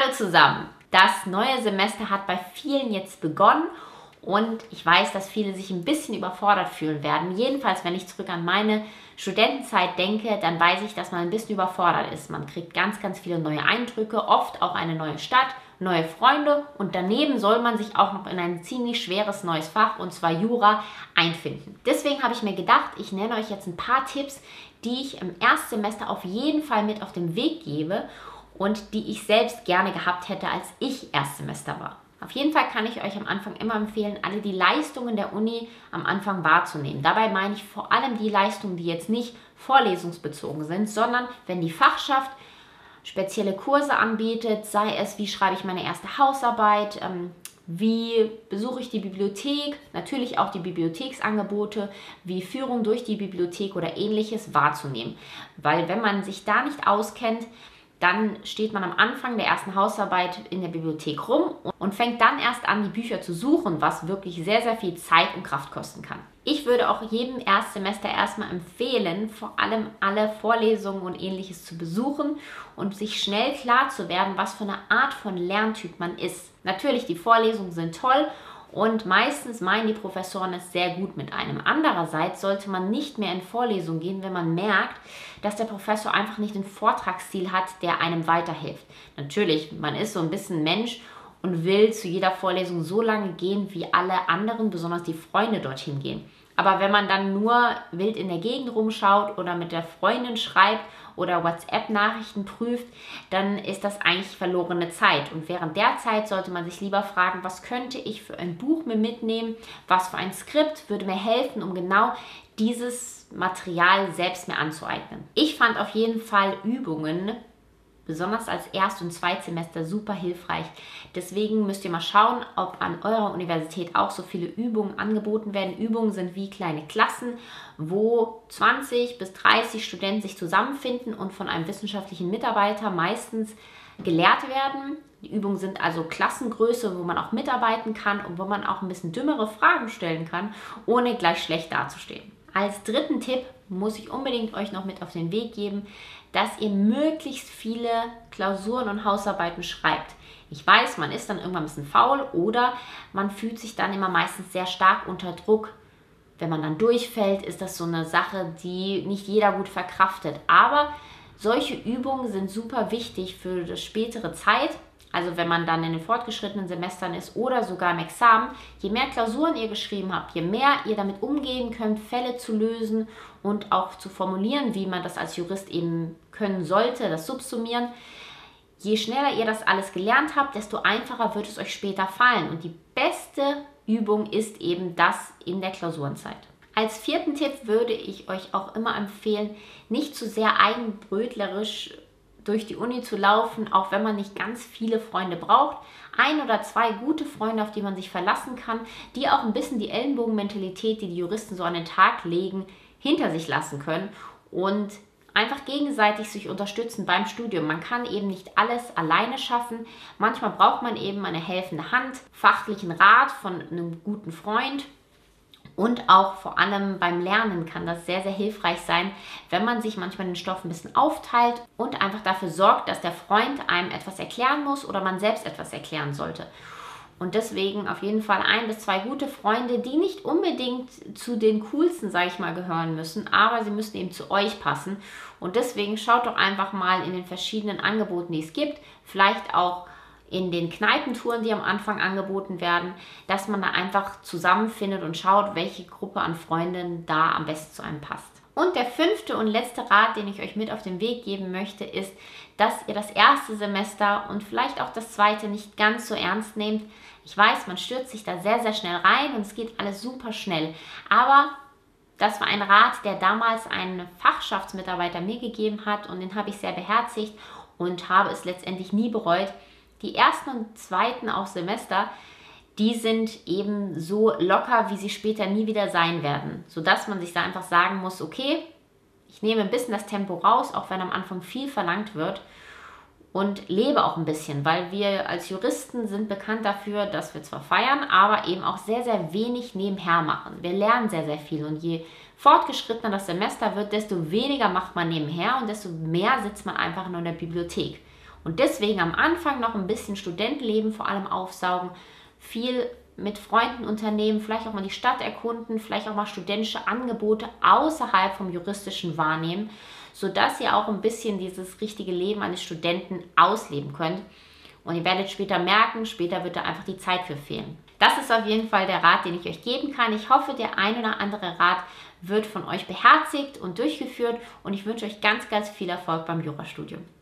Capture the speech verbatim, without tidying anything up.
Hallo zusammen! Das neue Semester hat bei vielen jetzt begonnen und ich weiß, dass viele sich ein bisschen überfordert fühlen werden. Jedenfalls, wenn ich zurück an meine Studentenzeit denke, dann weiß ich, dass man ein bisschen überfordert ist. Man kriegt ganz, ganz viele neue Eindrücke, oft auch eine neue Stadt, neue Freunde und daneben soll man sich auch noch in ein ziemlich schweres neues Fach, und zwar Jura, einfinden. Deswegen habe ich mir gedacht, ich nenne euch jetzt ein paar Tipps, die ich im Erstsemester auf jeden Fall mit auf den Weg gebe und die ich selbst gerne gehabt hätte, als ich Erstsemester war. Auf jeden Fall kann ich euch am Anfang immer empfehlen, alle die Leistungen der Uni am Anfang wahrzunehmen. Dabei meine ich vor allem die Leistungen, die jetzt nicht vorlesungsbezogen sind, sondern wenn die Fachschaft spezielle Kurse anbietet, sei es, wie schreibe ich meine erste Hausarbeit, ähm, wie besuche ich die Bibliothek, natürlich auch die Bibliotheksangebote, wie Führung durch die Bibliothek oder ähnliches wahrzunehmen. Weil wenn man sich da nicht auskennt, dann steht man am Anfang der ersten Hausarbeit in der Bibliothek rum und fängt dann erst an, die Bücher zu suchen, was wirklich sehr, sehr viel Zeit und Kraft kosten kann. Ich würde auch jedem Erstsemester erstmal empfehlen, vor allem alle Vorlesungen und ähnliches zu besuchen und sich schnell klar zu werden, was für eine Art von Lerntyp man ist. Natürlich, die Vorlesungen sind toll und meistens meinen die Professoren es sehr gut mit einem. Andererseits sollte man nicht mehr in Vorlesungen gehen, wenn man merkt, dass der Professor einfach nicht den Vortragsstil hat, der einem weiterhilft. Natürlich, man ist so ein bisschen Mensch und will zu jeder Vorlesung so lange gehen, wie alle anderen, besonders die Freunde, dorthin gehen. Aber wenn man dann nur wild in der Gegend rumschaut oder mit der Freundin schreibt oder WhatsApp-Nachrichten prüft, dann ist das eigentlich verlorene Zeit. Und während der Zeit sollte man sich lieber fragen, was könnte ich für ein Buch mir mitnehmen, was für ein Skript würde mir helfen, um genau dieses Material selbst mir anzueignen. Ich fand auf jeden Fall Übungen, besonders als Erst- und Zweitsemester, super hilfreich. Deswegen müsst ihr mal schauen, ob an eurer Universität auch so viele Übungen angeboten werden. Übungen sind wie kleine Klassen, wo zwanzig bis dreißig Studenten sich zusammenfinden und von einem wissenschaftlichen Mitarbeiter meistens gelehrt werden. Die Übungen sind also Klassengröße, wo man auch mitarbeiten kann und wo man auch ein bisschen dümmere Fragen stellen kann, ohne gleich schlecht dazustehen. Als dritten Tipp muss ich unbedingt euch noch mit auf den Weg geben, dass ihr möglichst viele Klausuren und Hausarbeiten schreibt. Ich weiß, man ist dann irgendwann ein bisschen faul oder man fühlt sich dann immer meistens sehr stark unter Druck. Wenn man dann durchfällt, ist das so eine Sache, die nicht jeder gut verkraftet. Aber solche Übungen sind super wichtig für die spätere Zeit. Also wenn man dann in den fortgeschrittenen Semestern ist oder sogar im Examen, je mehr Klausuren ihr geschrieben habt, je mehr ihr damit umgehen könnt, Fälle zu lösen und auch zu formulieren, wie man das als Jurist eben können sollte, das Subsumieren, je schneller ihr das alles gelernt habt, desto einfacher wird es euch später fallen. Und die beste Übung ist eben das in der Klausurenzeit. Als vierten Tipp würde ich euch auch immer empfehlen, nicht zu sehr eigenbrötlerisch durch die Uni zu laufen, auch wenn man nicht ganz viele Freunde braucht. Ein oder zwei gute Freunde, auf die man sich verlassen kann, die auch ein bisschen die Ellenbogenmentalität, die die Juristen so an den Tag legen, hinter sich lassen können und einfach gegenseitig sich unterstützen beim Studium. Man kann eben nicht alles alleine schaffen. Manchmal braucht man eben eine helfende Hand, fachlichen Rat von einem guten Freund. Und auch vor allem beim Lernen kann das sehr, sehr hilfreich sein, wenn man sich manchmal den Stoff ein bisschen aufteilt und einfach dafür sorgt, dass der Freund einem etwas erklären muss oder man selbst etwas erklären sollte. Und deswegen auf jeden Fall ein bis zwei gute Freunde, die nicht unbedingt zu den coolsten, sage ich mal, gehören müssen, aber sie müssen eben zu euch passen. Und deswegen schaut doch einfach mal in den verschiedenen Angeboten, die es gibt, vielleicht auch in den Kneipentouren, die am Anfang angeboten werden, dass man da einfach zusammenfindet und schaut, welche Gruppe an Freunden da am besten zu einem passt. Und der fünfte und letzte Rat, den ich euch mit auf den Weg geben möchte, ist, dass ihr das erste Semester und vielleicht auch das zweite nicht ganz so ernst nehmt. Ich weiß, man stürzt sich da sehr, sehr schnell rein und es geht alles super schnell. Aber das war ein Rat, der damals ein Fachschaftsmitarbeiter mir gegeben hat und den habe ich sehr beherzigt und habe es letztendlich nie bereut. Die ersten und zweiten auch Semester, die sind eben so locker, wie sie später nie wieder sein werden. Sodass man sich da einfach sagen muss, okay, ich nehme ein bisschen das Tempo raus, auch wenn am Anfang viel verlangt wird und lebe auch ein bisschen, weil wir als Juristen sind bekannt dafür, dass wir zwar feiern, aber eben auch sehr, sehr wenig nebenher machen. Wir lernen sehr, sehr viel und je fortgeschrittener das Semester wird, desto weniger macht man nebenher und desto mehr sitzt man einfach nur in der Bibliothek. Und deswegen am Anfang noch ein bisschen Studentenleben vor allem aufsaugen, viel mit Freunden unternehmen, vielleicht auch mal die Stadt erkunden, vielleicht auch mal studentische Angebote außerhalb vom Juristischen wahrnehmen, sodass ihr auch ein bisschen dieses richtige Leben eines Studenten ausleben könnt. Und ihr werdet später merken, später wird da einfach die Zeit für fehlen. Das ist auf jeden Fall der Rat, den ich euch geben kann. Ich hoffe, der ein oder andere Rat wird von euch beherzigt und durchgeführt und ich wünsche euch ganz, ganz viel Erfolg beim Jurastudium.